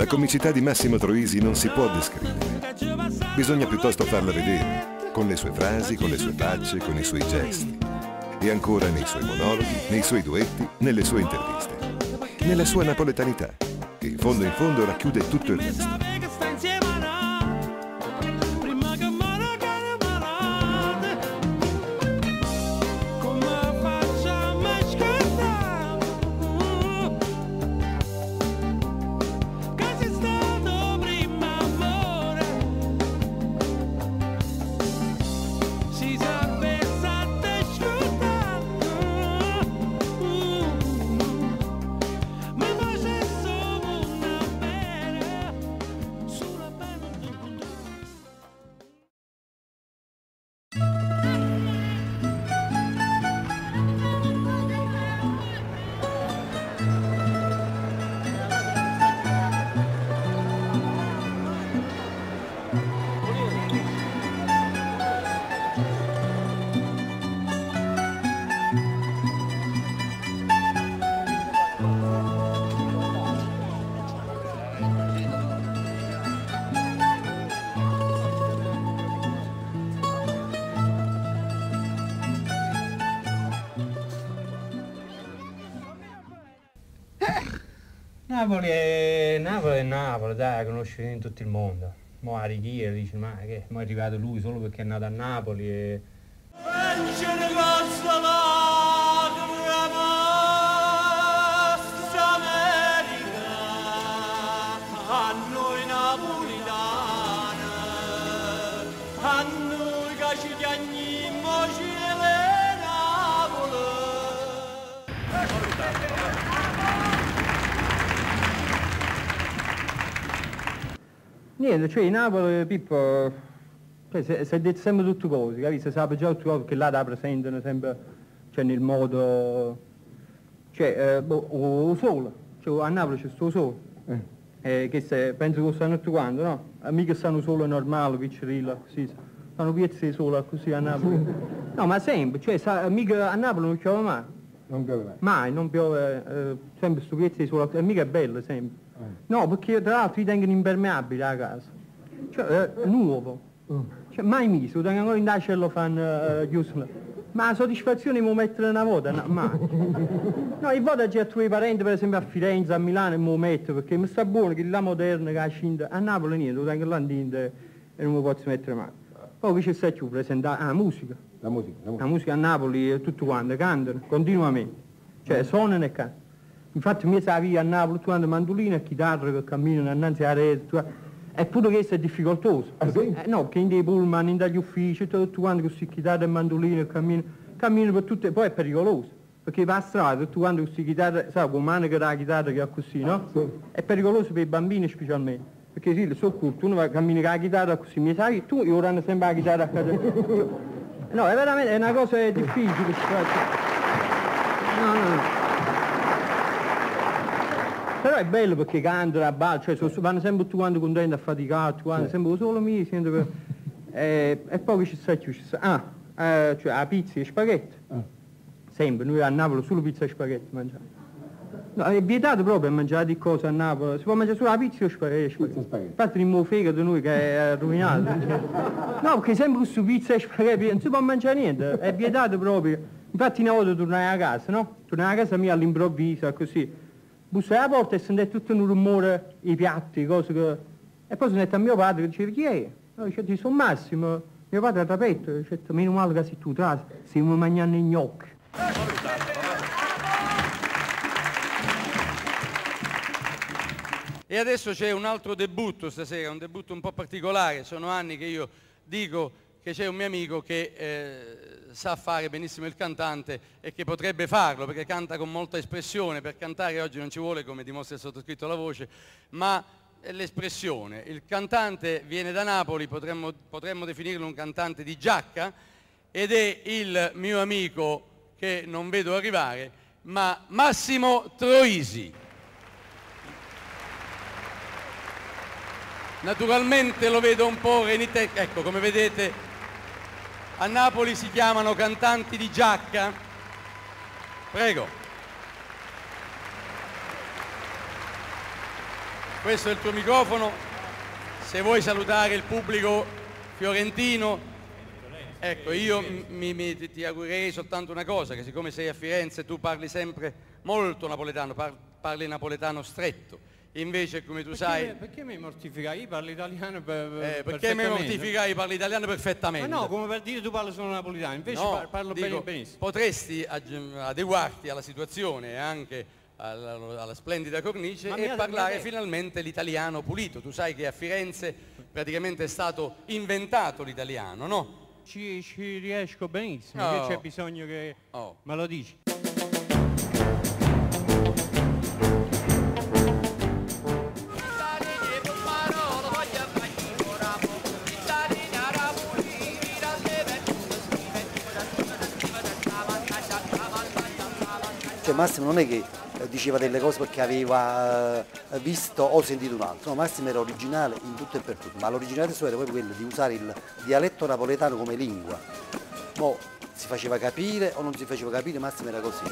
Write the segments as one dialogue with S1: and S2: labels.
S1: La comicità di Massimo Troisi non si può descrivere. Bisogna piuttosto farla vedere, con le sue frasi, con le sue facce, con i suoi gesti. E ancora nei suoi monologhi, nei suoi duetti, nelle sue interviste. Nella sua napoletanità, che in fondo racchiude tutto il resto.
S2: Napoli è Napoli, dai, la conosci in tutto il mondo. Mo' a righiera dici, ma che? Mo' è arrivato lui solo perché è nato a Napoli e... Niente, cioè in Napoli, Pippo, cioè, si è detto sempre tutte cose, capisci? Si sa già tutte cose che là la presentano sempre, cioè nel modo, cioè, o sole, cioè a Napoli c'è sto sole, che se, penso che stanno tutti quanti, no? Mica stanno solo normale, piccerilla, così, stanno piezze di sole così a Napoli. No, ma sempre, cioè, mica a Napoli non piove mai.
S3: Non piove mai?
S2: Mai, non piove, sempre sto piezze di sole, mica è bello, sempre. No, perché tra l'altro li tengono impermeabili a casa. Cioè, nuovo. Cioè, mai miso, tengono ancora in dace e lo fanno chiuso. Ma la soddisfazione di mettere una volta, no, mai. No, il voto c'è a tuoi parenti, per esempio a Firenze, a Milano, e me lo metto, perché mi sta buono che la moderna, che la cinta, a Napoli niente, lo tengo là in e non mi posso mettere mai. Poi c'è sta più presentare, la musica. La musica a Napoli, tutto quanto, cantano, continuamente. Cioè, suonano e cantano. Infatti mi sa via a Napoli, tu quando mandolino e chitarra che camminano innanzi alla rete, e pure questo è difficoltoso.
S3: Ah, sì?
S2: No, perché in dei pullman, in dagli uffici, tutto quanto questi chitarra e mandolino camminano per tutte, poi è pericoloso. Perché va a strada, tutto quanto questi chitarra, sai, con mano che la chitarra che ha così, no?
S3: Sì.
S2: È pericoloso per i bambini specialmente. Perché sì, so curto, uno cammina con la chitarra così, mi sai, tu io ora sempre la chitarra a casa. No, è veramente è una cosa difficile. No. Però è bello perché cantano a balla, cioè vanno sempre tutti quanti contenti a faticare, sempre solo mio, sento che... e poi ci sta, cioè la pizza e spaghetti. Sempre, noi a Napoli solo pizza e spaghetti mangiamo. No, è vietato proprio a mangiare di cose a Napoli, si può mangiare solo la pizza e spaghetti. Infatti non mi fegato noi che è rovinato. No, perché sempre questo pizza e spaghetti non si può mangiare niente, è vietato proprio. Infatti una volta tornai a casa, no? Tornai a casa mia all'improvviso, così. Bussai alla porta e sentì tutto un rumore, i piatti, cose che... E poi sono detto a mio padre che diceva, chi è? No, dice, sono Massimo. Mio padre ha rapetto, dice, meno male che sei tu, stiamo mangiando i gnocchi.
S4: E adesso c'è un altro debutto stasera, un debutto un po' particolare. Sono anni che io dico che c'è un mio amico che sa fare benissimo il cantante e che potrebbe farlo perché canta con molta espressione. Per cantare oggi non ci vuole, come dimostra il sottoscritto, la voce, ma l'espressione. Il cantante viene da Napoli, potremmo definirlo un cantante di giacca, ed è il mio amico che non vedo arrivare, ma Massimo Troisi. Naturalmente lo vedo un po' renitente, ecco, come vedete a Napoli si chiamano cantanti di giacca. Prego. questo è il tuo microfono, se vuoi salutare il pubblico fiorentino, ecco, io ti augurerei soltanto una cosa, che siccome sei a Firenze tu parli sempre molto napoletano, parli napoletano stretto. Invece, come tu sai...
S2: Perché mi mortificai? Io parlo italiano
S4: perché mi mortificai? Parli italiano perfettamente.
S2: Ma no, come per dire tu parli solo napoletano, invece no, parlo benissimo.
S4: Potresti adeguarti alla situazione e anche alla splendida cornice e parlare finalmente l'italiano pulito. Tu sai che a Firenze praticamente è stato inventato l'italiano, no?
S2: Ci riesco benissimo, che c'è bisogno che me lo dici.
S3: Cioè Massimo non è che diceva delle cose perché aveva visto o sentito un altro, no, Massimo era originale in tutto e per tutto, ma l'originalità sua era proprio quella di usare il dialetto napoletano come lingua. Mo si faceva capire o non si faceva capire, Massimo era così.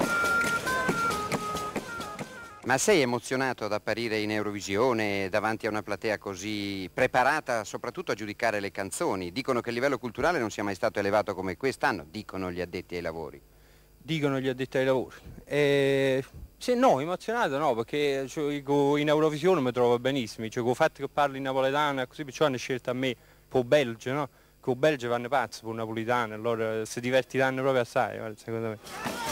S5: Ma sei emozionato ad apparire in Eurovisione davanti a una platea così preparata soprattutto a giudicare le canzoni? Dicono che il livello culturale non sia mai stato elevato come quest'anno, dicono gli addetti ai lavori.
S2: Dicono gli addetti ai lavori. Sì, no, emozionato no, perché cioè, in Eurovisione mi trovo benissimo, cioè, con il fatto che parli napoletano, così perciò hanno scelto a me per il Belgio, no? Che il Belgio vanno pazzi per il napoletano, allora si divertiranno proprio assai, secondo me.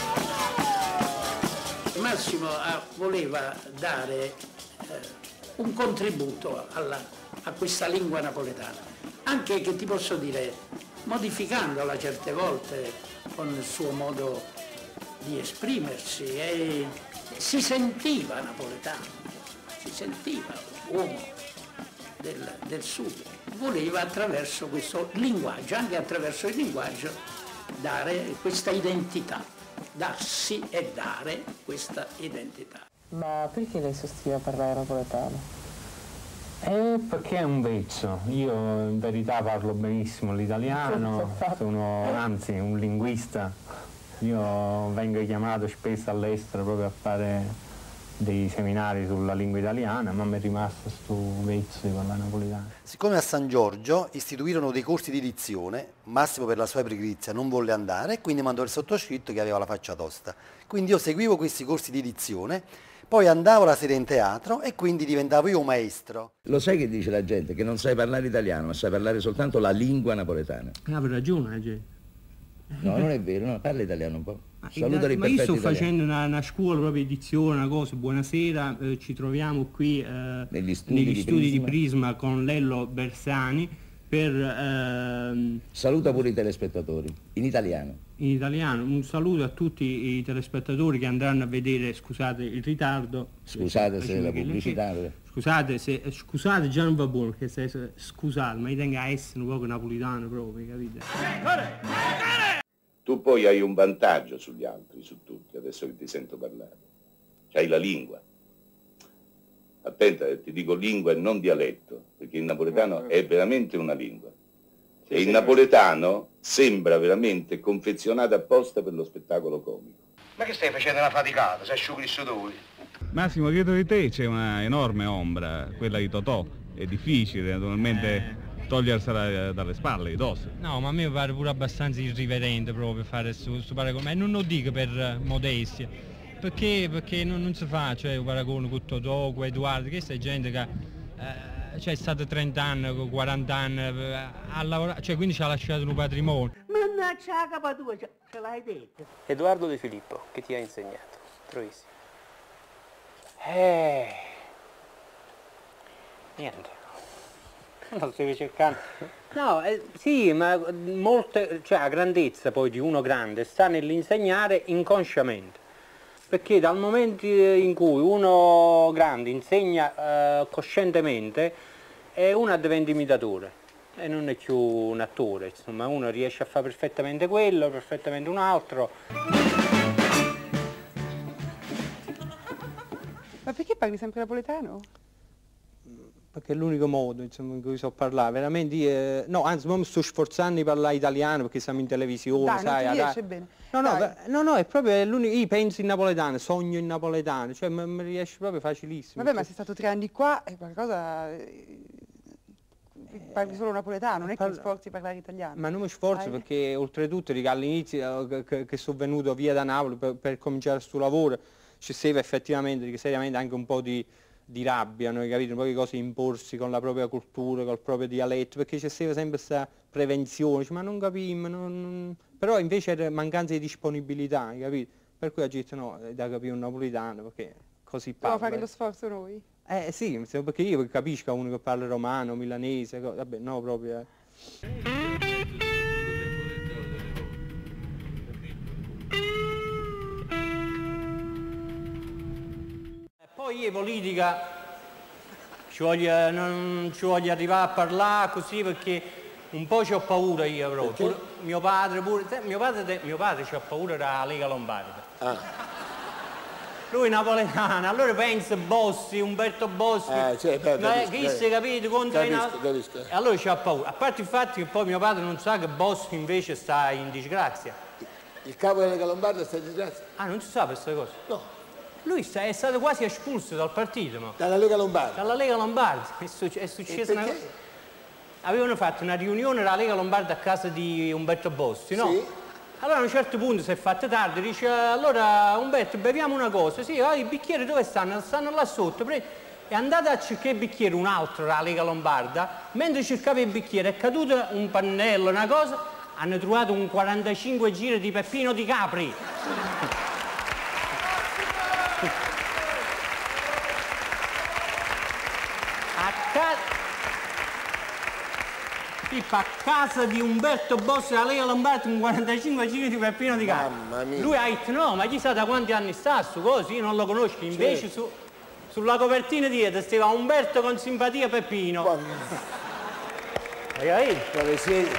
S6: Massimo voleva dare un contributo a questa lingua napoletana, anche che ti posso dire, modificandola certe volte con il suo modo di esprimersi e si sentiva napoletano, si sentiva uomo del sud, voleva attraverso questo linguaggio, anche attraverso il linguaggio, dare questa identità, darsi e dare questa identità.
S7: Ma perché lei sostiene a parlare napoletano?
S8: Perché è un vezzo, io in verità parlo benissimo l'italiano, sono anzi un linguista, io vengo chiamato spesso all'estero proprio a fare dei seminari sulla lingua italiana, ma mi è rimasto questo vezzo di parlare napoletano.
S3: Siccome a San Giorgio istituirono dei corsi di dizione, Massimo per la sua pigrizia non volle andare e quindi mandò il sottoscritto che aveva la faccia tosta. Quindi io seguivo questi corsi di dizione, poi andavo la sera in teatro e quindi diventavo io un maestro.
S9: Lo sai che dice la gente? Che non sai parlare italiano, ma sai parlare soltanto la lingua napoletana.
S2: Aveva ragione la gente.
S9: No, non è vero, no, parla italiano un po'. Saluta i
S2: ma io sto
S9: italiani.
S2: facendo una scuola proprio edizione, una cosa, buonasera, ci troviamo qui negli studi di Prisma con Lello Bersani per...
S9: Saluta pure i telespettatori, in italiano.
S2: In italiano, un saluto a tutti i telespettatori che andranno a vedere, scusate il ritardo.
S9: Scusate se la pubblicità...
S2: Scusate già non va buono, perché se scusate, ma io tengo a essere un po' napolitano proprio, capite?
S10: Tu poi hai un vantaggio sugli altri, su tutti, adesso che ti sento parlare. C'hai la lingua. Attenta, ti dico lingua e non dialetto, perché il napoletano è veramente una lingua. E il napoletano sembra veramente confezionato apposta per lo spettacolo comico.
S11: Ma che stai facendo una faticata? Sei asciughi i sudori?
S12: Massimo, dietro di te c'è una enorme ombra, quella di Totò. È difficile naturalmente togliersela dalle spalle, di dosso.
S2: No, ma a me pare pure abbastanza irriverente proprio fare questo paragone, e non lo dico per modestia, perché non si fa, cioè, un paragone con Totò, con Edoardo, che è gente che cioè, è stato 30 anni, 40 anni a lavorare, cioè quindi ci ha lasciato un patrimonio.
S6: Mannaggia la capa tua, ce l'hai detto.
S7: Edoardo De Filippo, che ti ha insegnato? Troisi. Niente. Lo stavi cercando. No, sì, ma molte, cioè la grandezza poi di uno grande sta nell'insegnare inconsciamente. Perché dal momento in cui uno grande insegna coscientemente, uno diventa imitatore e non è più un attore, insomma uno riesce a fare perfettamente quello, perfettamente un altro.
S13: Ma perché parli sempre napoletano?
S7: perché è l'unico modo, insomma, in cui so parlare, veramente, no, anzi, non mi sto sforzando di parlare italiano perché siamo in televisione,
S13: Dai,
S7: sai.
S13: non ti riesce bene.
S7: No, è proprio l'unico, io penso in napoletano, sogno in napoletano, cioè mi riesce proprio facilissimo.
S13: Vabbè, ma sei stato 3 anni qua e qualcosa... Parli solo napoletano, non è che ti sforzi di parlare italiano.
S7: Ma non mi sforzo perché oltretutto dico, all'inizio che sono venuto via da Napoli per cominciare questo lavoro, ci serve effettivamente, dico, seriamente anche un po' di rabbia, no? Capito? Un po' di cose imporsi con la propria cultura, col proprio dialetto, perché c'è sempre questa prevenzione, ma non capiamo, però invece era mancanza di disponibilità, capito? Per cui ho detto no, è da capire un napoletano, perché così parla.
S13: Dobbiamo fare lo sforzo noi?
S7: Sì, perché io capisco uno che parla romano, milanese, vabbè, no proprio. Poi io politica non ci voglio arrivare a parlare così perché un po' c'ho paura io proprio. Mio padre pure, mio padre c'ha paura della Lega Lombarda. Lui è napoletano, allora pensa Bossi, Umberto Bossi, chi si capito contro i napoletani. E allora c'ha paura. A parte il fatto che poi mio padre non sa che Bossi invece sta in disgrazia.
S14: Il capo della Lega Lombarda sta in disgrazia?
S7: Ah, non si sa queste cose?
S14: No.
S7: Lui è stato quasi espulso dal partito. Ma.
S14: Dalla Lega Lombarda?
S7: Dalla Lega Lombarda. È successo una cosa. Avevano fatto una riunione della Lega Lombarda a casa di Umberto Bossi, no? Sì. Allora a un certo punto si è fatta tardi, dice allora Umberto beviamo una cosa, sì, i bicchieri dove stanno? Stanno là sotto, e andate a cercare il bicchiere un altro dalla Lega Lombarda, mentre cercava il bicchiere è caduto un pannello, una cosa, hanno trovato un 45 giri di Peppino Di Capri. A casa di Umberto Bossi della Lega Lombarda un 45 giri di Peppino Di Capri.
S14: Mamma mia.
S7: Lui ha detto no, ma chi sa da quanti anni sta su così, non lo conosci, invece sulla copertina dietro stava Umberto con simpatia Peppino. Hai capito?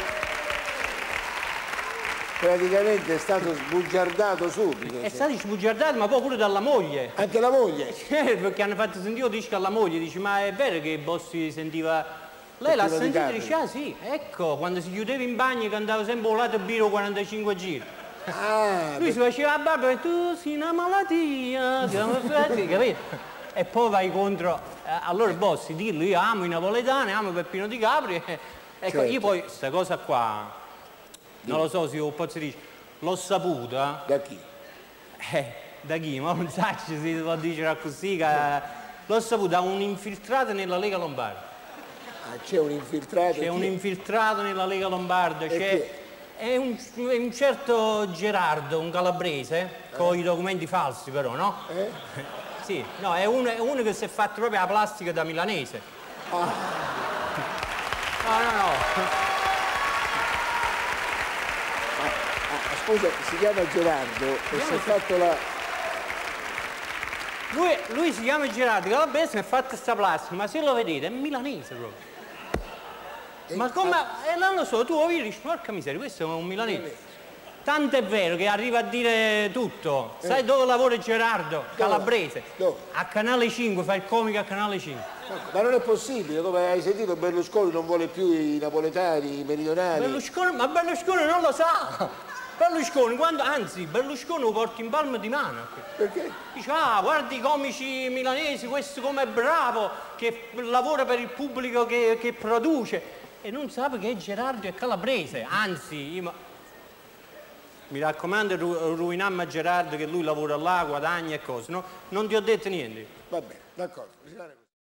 S14: Praticamente è stato sbugiardato subito.
S7: È stato sbugiardato ma poi pure dalla moglie.
S14: Anche la moglie?
S7: Perché hanno fatto sentire, dice alla moglie, dice ma è vero che Bossi sentiva... Lei l'ha sentita e dice, ah sì, ecco, quando si chiudeva in bagno che andava sempre volato a biro 45 giri. Lui si faceva la barba e tu sei una malattia, capito? E poi vai contro, allora Bossi, dillo, io amo i napoletani, amo Peppino Di Capri, ecco, io poi questa cosa qua, non lo so se io posso dire, l'ho saputa.
S14: Da chi?
S7: Da chi? Ma non so se si può dire così, l'ho saputa da un infiltrato nella Lega Lombarda.
S14: C'è un infiltrato?
S7: C'è un infiltrato nella Lega Lombarda, è un certo Gerardo, un calabrese, con i documenti falsi però, no? Sì, no, è uno che si è fatto proprio la plastica da milanese. No.
S14: Scusa, si chiama Gerardo e si è fatto la...
S7: Lui si chiama Gerardo Calabrese, si è fatto questa plastica, ma se lo vedete è milanese proprio. Ma come? Non lo so, tu lo vedi e dici, porca miseria, questo è un milanese. Tanto è vero che arriva a dire tutto. Sai dove lavora Gerardo Calabrese?
S14: Dove?
S7: A Canale 5, fa il comico a Canale 5.
S14: Ma non è possibile, come hai sentito Berlusconi non vuole più i napoletani, i meridionali.
S7: Ma Berlusconi non lo sa! Berlusconi, Berlusconi lo porta in palma di mano.
S14: Perché?
S7: Dice, guarda i comici milanesi, questo com'è bravo, che lavora per il pubblico che produce. E non sa che è Gerardo è calabrese, anzi, mi raccomando, ruinammo a Gerardo che lui lavora là, guadagna e cose, no? Non ti ho detto niente.
S14: Va bene, d'accordo.